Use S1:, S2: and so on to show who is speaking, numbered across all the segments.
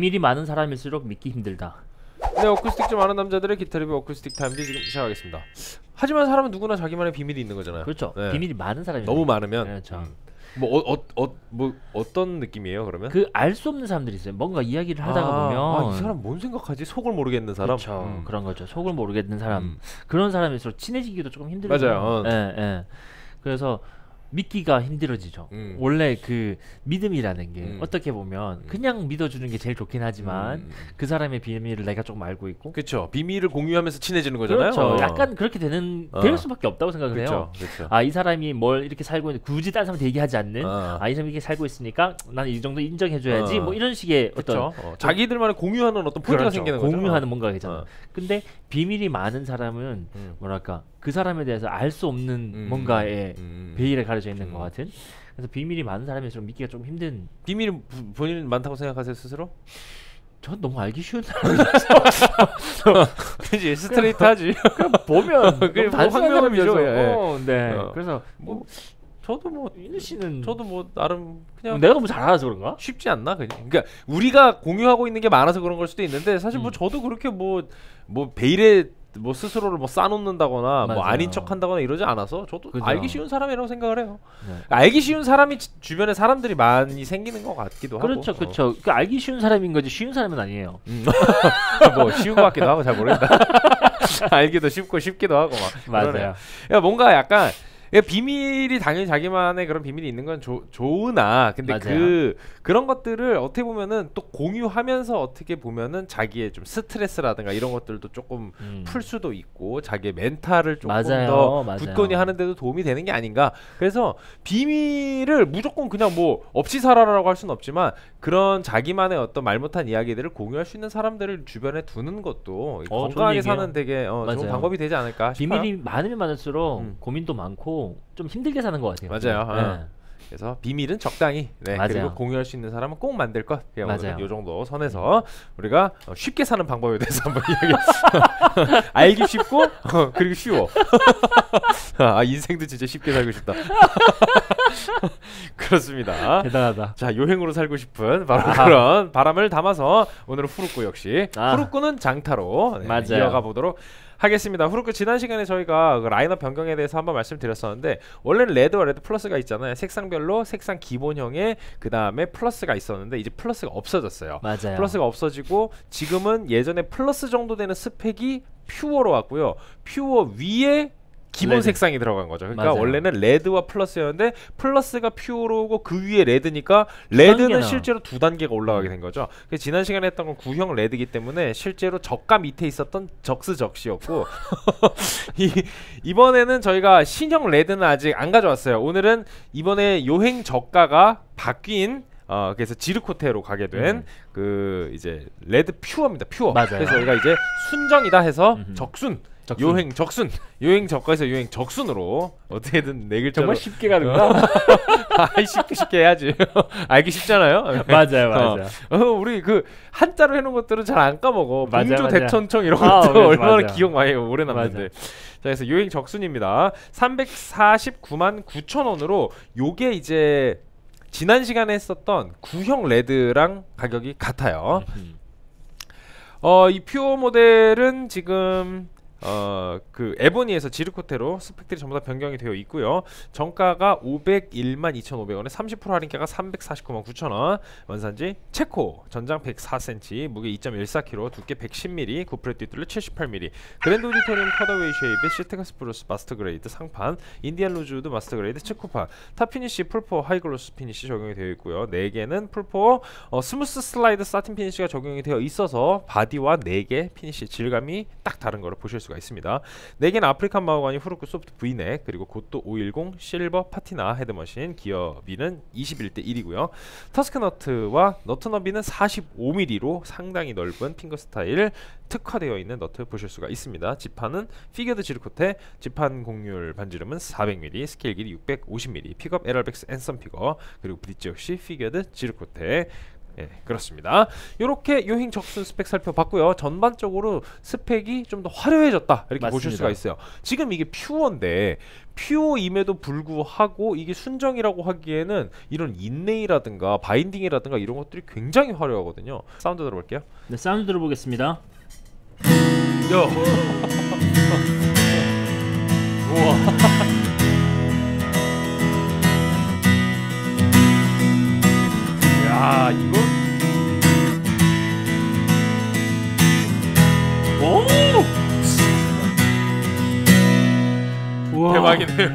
S1: 비밀이 많은 사람일수록 믿기 힘들다.
S2: 네, 어쿠스틱 좀 아는 남자들의 기타 리뷰 어쿠스틱 타임즈 지금 시작하겠습니다. 하지만 사람은 누구나 자기만의 비밀이 있는 거잖아요.
S1: 그렇죠.
S2: 네.
S1: 비밀이 많은 사람이
S2: 너무 많으면
S1: 그렇죠.
S2: 뭐 어떤 느낌이에요 그러면?
S1: 그 알 수 없는 사람들이 있어요. 뭔가 이야기를 하다가 보면
S2: 이 사람 뭔 생각하지? 속을 모르겠는 사람.
S1: 그렇죠. 그런 거죠. 속을 모르겠는 사람. 그런 사람일수록 친해지기도 조금 힘들죠.
S2: 맞아요.
S1: 예, 예. 그래서 믿기가 힘들어지죠. 원래 그 믿음이라는 게 어떻게 보면 그냥 믿어주는 게 제일 좋긴 하지만 그 사람의 비밀을 내가 조금 알고 있고
S2: 그렇죠. 비밀을 공유하면서 친해지는 거잖아요.
S1: 그렇죠. 약간 그렇게 될 수밖에 없다고 생각을 해요.
S2: 그렇죠.
S1: 아, 이 사람이 뭘 이렇게 살고 있는데 굳이 다른 사람한테 얘기하지 않는 아, 이 사람이 이렇게 살고 있으니까 난 이 정도 인정해줘야지 뭐 이런 식의 어떤
S2: 자기들만의 공유하는 어떤 포인트가
S1: 그렇죠.
S2: 생기는 거죠.
S1: 공유하는 뭔가가 있잖아. 근데 비밀이 많은 사람은 뭐랄까 그 사람에 대해서 알 수 없는 뭔가의 베일에 가려져 있는 것 같은. 그래서 비밀이 많은 사람일수록 믿기가 좀 힘든.
S2: 비밀이 본인 많다고 생각하세요 스스로?
S1: 전 너무 알기 쉬운 사람이라서
S2: 그지 스트레이트하지.
S1: 보면
S2: 그게
S1: 단순한
S2: 황명함이죠.
S1: 사람이라서. 네. 그래서
S2: 뭐 저도 뭐
S1: 인우 씨는
S2: 저도 뭐 나름 그냥
S1: 내가 너무 잘 알아서 그런가?
S2: 쉽지 않나 그냥. 그러니까 우리가 공유하고 있는 게 많아서 그런 걸 수도 있는데 사실 뭐 저도 그렇게 뭐 베일에 뭐 스스로를 뭐 쌓놓는다거나 뭐 아닌 척한다거나 이러지 않아서 저도
S1: 그죠.
S2: 알기 쉬운 사람이라고 생각을 해요.
S1: 네.
S2: 알기 쉬운 사람이 주변에 사람들이 많이 생기는 것 같기도 하고.
S1: 그렇죠, 그렇죠. 그 알기 쉬운 사람인 거지 쉬운 사람은 아니에요.
S2: 뭐 쉬운 것 같기도 하고 잘 모르겠다. 알기도 쉽고 쉽기도 하고 막.
S1: 맞아요.
S2: 그러니까 뭔가 약간 비밀이 당연히 자기만의 그런 비밀이 있는 건 좋으나 근데
S1: 맞아요.
S2: 그런 것들을 어떻게 보면은 또 공유하면서 어떻게 보면은 자기의 좀 스트레스라든가 이런 것들도 조금 풀 수도 있고 자기의 멘탈을 조금 더 굳건히 하는데도 도움이 되는 게 아닌가. 그래서 비밀을 무조건 그냥 뭐 없이 살아라라고 할 수는 없지만 그런 자기만의 어떤 말 못한 이야기들을 공유할 수 있는 사람들을 주변에 두는 것도 건강하게 사는 되게 좋은 방법이 되지 않을까 싶어요.
S1: 비밀이 많으면 많을수록 고민도 많고 좀 힘들게 사는 것 같아요.
S2: 맞아요.
S1: 네.
S2: 그래서 비밀은 적당히 그리고 공유할 수 있는 사람은 꼭 만들 것. 맞아요. 이 정도 선에서 우리가 쉽게 사는 방법에 대해서 한번 이야기. 알기 쉽고 그리고 쉬워. 아 인생도 진짜 쉽게 살고 싶다. 그렇습니다.
S1: 대단하다.
S2: 자 요행으로 살고 싶은 바로 그런 바람을 담아서 오늘은 후루꾸 역시 후루꾸는 장타로 이어가 보도록 하겠습니다. 후루꾸 지난 시간에 저희가 그 라인업 변경에 대해서 한번 말씀드렸었는데 원래는 레드와 레드 플러스가 있잖아요. 색상별로 색상 기본형에 그 다음에 플러스가 있었는데 이제 플러스가 없어졌어요.
S1: 맞아요.
S2: 플러스가 없어지고 지금은 예전에 플러스 정도 되는 스펙이 퓨어로 왔고요. 퓨어 위에 기본 레드. 색상이 들어간 거죠. 그러니까 맞아요. 원래는 레드와 플러스였는데 플러스가 퓨어로 오고 그 위에 레드니까 레드는 실제로 2단계가 올라가게 된 거죠. 그래서 지난 시간에 했던 건 구형 레드이기 때문에 실제로 저가 밑에 있었던 적스 적시였고 이번에는 저희가 신형 레드는 아직 안 가져왔어요. 오늘은 이번에 요행 저가가 바뀐 그래서 지르코테로 가게 된 그 이제 레드 퓨어입니다. 퓨어.
S1: 맞아요.
S2: 그래서 저희가 이제 순정이다 해서 적순. 요행 적순 요행 저가에서 요행 적순으로 어떻게든 네 글자로
S1: 정말 쉽게 가는구나.
S2: 쉽게 해야지. 알기 쉽잖아요.
S1: 맞아요.
S2: 우리 그 한자로 해놓은 것들은 잘 안 까먹어. 봉조 대천청 이런 것도 얼마나 기억 많이 해요. 오래 남는데. 자, 그래서 요행 적순입니다. 349만 9천 원으로 요게 이제 지난 시간에 했었던 구형 레드랑 가격이 같아요. 이 퓨어 모델은 지금 그 에보니에서 지르코테로 스펙들이 전부 다 변경이 되어 있고요. 정가가 501만 2,500원에 30% 할인가가 349만 9천원. 원산지 체코, 전장 104cm, 무게 2.14kg, 두께 110mm, 구프레 뒷둘레 78mm, 그랜드 오디토리움 컷어웨이 쉐입의 시트가 스프루스 마스터 그레이드 상판, 인디안 로즈우드 마스터 그레이드 체코판, 탑 피니시 풀포 하이글로스 피니시 적용이 되어 있고요. 4개는 풀포 스무스 슬라이드 사틴 피니시가 적용이 되어 있어서 바디와 4개 피니시 질감이 딱 다른 거를 보실 수가 있습니다. 4개는 아프리칸 마호가니 후루꾸 소프트 V넥, 그리고 고또 510 실버 파티나 헤드머신, 기어비는 21대 1이고요. 터스크 너트와 너트 너비는 45mm로 상당히 넓은 핑거 스타일 특화되어 있는 너트 보실 수가 있습니다. 지판은 피겨드 지르코테, 지판 곡률 반지름은 400mm, 스케일 길이 650mm, 픽업 LRX 앤썸 피거, 그리고 브릿지 역시 피겨드 지르코테. 예, 그렇습니다. 이렇게 요행 적순 스펙 살펴봤고요. 전반적으로 스펙이 좀 더 화려해졌다 이렇게
S1: 맞습니다.
S2: 보실 수가 있어요. 지금 이게 퓨어인데 퓨어임에도 불구하고 이게 순정이라고 하기에는 이런 인레이라든가 바인딩이라든가 이런 것들이 굉장히 화려하거든요. 사운드 들어볼게요.
S1: 네, 사운드 들어보겠습니다.
S2: 야. 우와. 야, 이거
S1: 오! 우와.
S2: 대박이네요.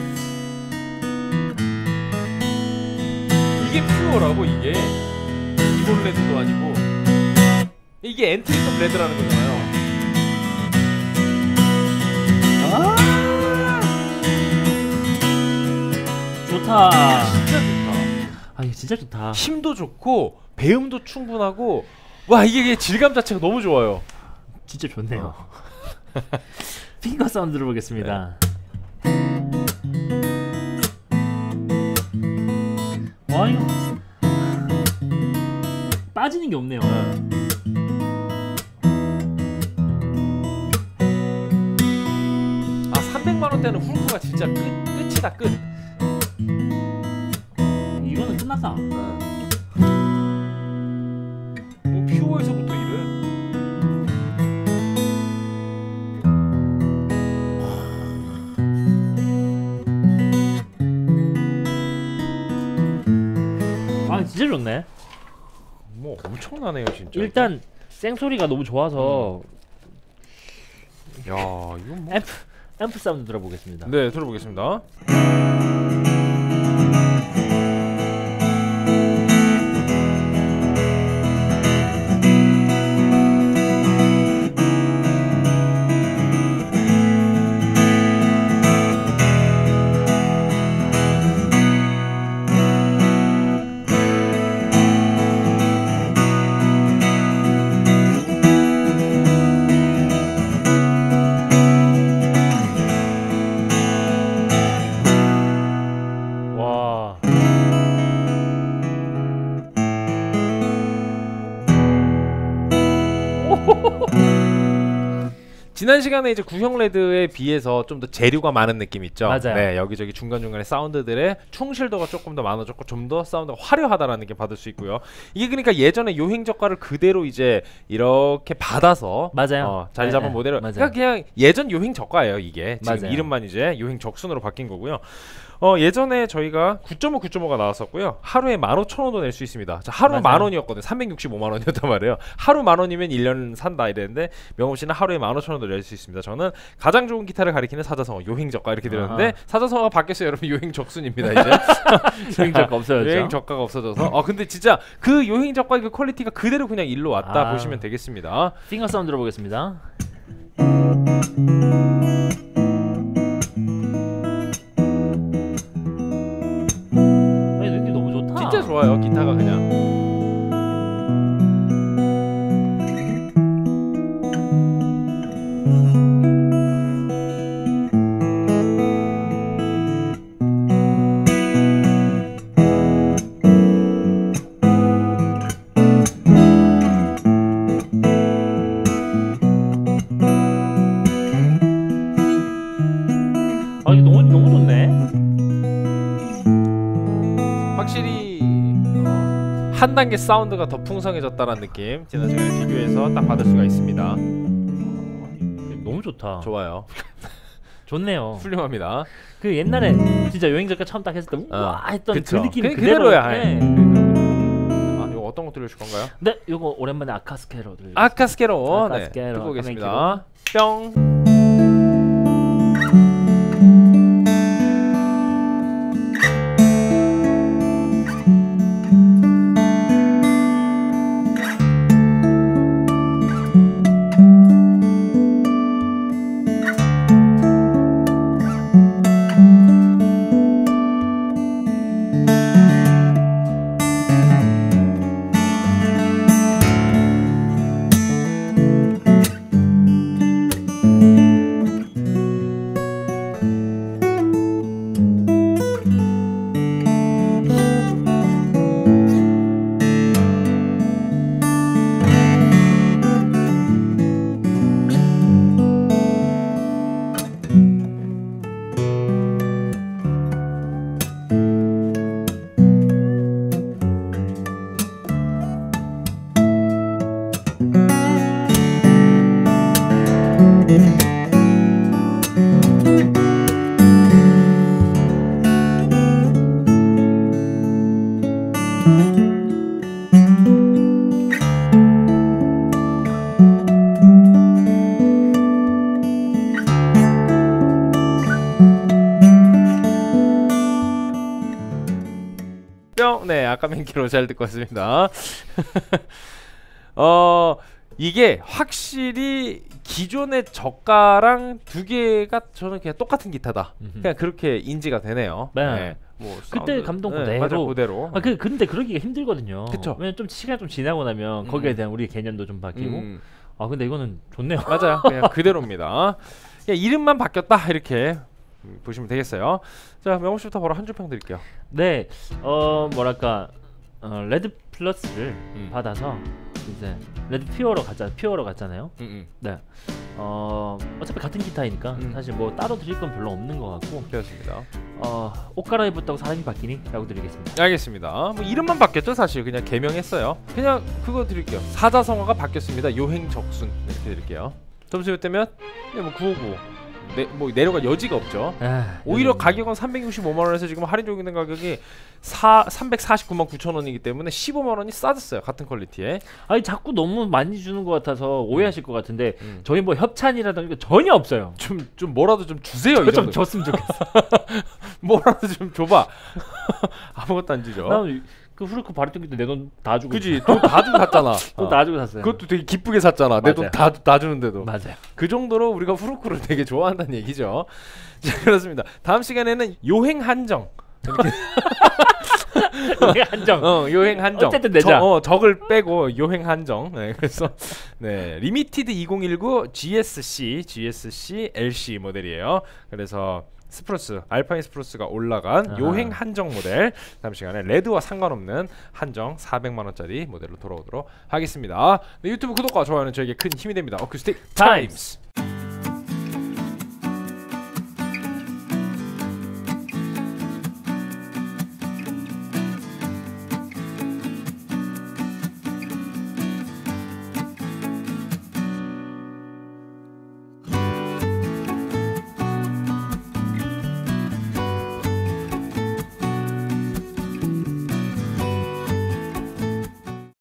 S2: 이게 퓨어라고 이게 기본 레드도 아니고 이게 엔트리급 레드라는 거잖아요.
S1: 아! 좋다.
S2: 진짜 좋다.
S1: 아, 이거 진짜 좋다.
S2: 힘도 좋고 배음도 충분하고 와 이게 질감 자체가 너무 좋아요.
S1: 진짜 좋네요. 핑거 사운드 들어보겠습니다. 와, 이거 빠지는 게 없네요.
S2: 아 300만 원대는 훌크가 진짜 끝이다 끝.
S1: 이거는 끝났다.
S2: 뭐 퓨어에서부터 이래.
S1: 아, 진짜 좋네.
S2: 뭐 엄청나네요 진짜.
S1: 일단 생소리가 너무 좋아서
S2: 야 이거 뭐.
S1: 앰프 사운드 들어보겠습니다.
S2: 네 들어보겠습니다.
S1: 와.
S2: 지난 시간에 이제 구형 레드에 비해서 좀 더 재료가 많은 느낌 있죠.
S1: 맞아요.
S2: 네, 여기저기 중간중간에 사운드들의 충실도가 조금 더 많아졌고 좀 더 사운드가 화려하다라는 게 받을 수 있고요. 이게 그러니까 예전에 요행 저가를 그대로 이제 이렇게 받아서
S1: 맞아요.
S2: 자리 잡은
S1: 네,
S2: 모델을
S1: 맞아요.
S2: 그러니까 그냥 예전 요행 저가예요. 이게 지금
S1: 맞아요.
S2: 이름만 이제 요행 적순으로 바뀐 거고요. 예전에 저희가 9.5, 9.5가 나왔었고요. 하루에 15,000원도 낼 수 있습니다. 자, 하루
S1: 맞아요.
S2: 10,000원이었거든요. 365만 원이었단 말이에요. 하루 10,000원이면 1년 산다 이랬는데 명업 씨는 하루에 15,000원도 낼 수 있습니다. 저는 가장 좋은 기타를 가리키는 사자성어 요행 저가 이렇게 드렸는데 사자성어가 바뀌었어요. 여러분 요행 적순입니다. 이제
S1: 요행 저가 없어졌죠.
S2: 요행 저가가 없어져서 근데 진짜 그 요행 저가의 그 퀄리티가 그대로 그냥 일로 왔다 보시면 되겠습니다.
S1: 핑거 사운드 들어보겠습니다. 아니, 느낌 너무 좋다.
S2: 진짜 좋아요. 기타가 그냥
S1: 아, 이거 너무 좋네.
S2: 확실히 한 단계 사운드가 더 풍성해졌다는 느낌 지난 시간에 비교해서 딱 받을 수가 있습니다.
S1: 너무 좋다.
S2: 좋아요.
S1: 좋네요.
S2: 훌륭합니다.
S1: 그 옛날에 진짜 여행 작가 처음 딱 했을 때 우와 했던
S2: 그쵸.
S1: 그 느낌이
S2: 그대로야.
S1: 네.
S2: 이거 어떤 거 들려주실 건가요?
S1: 네, 요거 오랜만에 아카스케로 들려.
S2: 아카스케로.
S1: 아카스케로.
S2: 듣고 오겠습니다. 뿅. 네, 아까 맨키로 잘 듣고 왔습니다. 이게 확실히 기존의 저가랑 두 개가 저는 그냥 똑같은 기타다. 그냥 그렇게 인지가 되네요.
S1: 네.
S2: 네. 뭐
S1: 그때
S2: 사운드,
S1: 감동
S2: 네,
S1: 그대로.
S2: 맞아, 그대로.
S1: 근데 그러기가 힘들거든요.
S2: 그쵸.
S1: 왜냐면 좀 시간 좀 지나고 나면 거기에 대한 우리 개념도 좀 바뀌고. 근데 이거는 좋네요.
S2: 맞아요. 그냥 그대로입니다. 그냥 이름만 바뀌었다 이렇게 보시면 되겠어요. 자, 명호 씨부터 바로 한 줄 평 드릴게요.
S1: 네, 뭐랄까 레드 플러스를 받아서 이제 레드 퓨어로 갔잖아요. 네, 어차피 같은 기타이니까 사실 뭐 따로 드릴 건 별로 없는 것 같고.
S2: 그렇습니다.
S1: 옷 갈아입었다고 사람이 바뀌니?라고 드리겠습니다.
S2: 알겠습니다. 뭐 이름만 바뀌었죠, 사실. 그냥 개명했어요. 그냥 그거 드릴게요. 사자성어가 바뀌었습니다. 요행적순 이렇게 드릴게요. 점수 몇 대면? 네, 뭐 959. 뭐 내려갈 여지가 없죠. 오히려 가격은 365만 원에서 지금 할인 중인 가격이 349만 9천 원이기 때문에 15만 원이 싸졌어요. 같은 퀄리티에.
S1: 아니 자꾸 너무 많이 주는 것 같아서 오해하실 것 같은데 저희 뭐 협찬이라든가 전혀 없어요.
S2: 좀 뭐라도 좀 주세요. 이
S1: 좀 줬으면 좋겠어.
S2: 뭐라도 좀 줘봐. 아무것도 안 주죠.
S1: 난 그 후르크 바리톤 때 내 돈 다 주고.
S2: 그지? 돈 다 주고 샀잖아.
S1: 돈 다 주고 샀어요.
S2: 그것도 되게 기쁘게 샀잖아. 내 돈 다 주는데도.
S1: 맞아요.
S2: 그 정도로 우리가 후르크를 되게 좋아한다는 얘기죠. 자, 그렇습니다. 다음 시간에는 요행 한정.
S1: 요행 한정.
S2: 요행 한정.
S1: 어쨌든 내자.
S2: 적을 빼고 요행 한정. 네, 그래서 네, 리미티드 2019 GSC LC 모델이에요. 그래서 스프루스, 알파인 스프루스가 올라간 요행 한정 모델. 다음 시간에 레드와 상관없는 한정 400만 원짜리 모델로 돌아오도록 하겠습니다. 네, 유튜브 구독과 좋아요는 저에게 큰 힘이 됩니다. 어쿠스틱 타임스.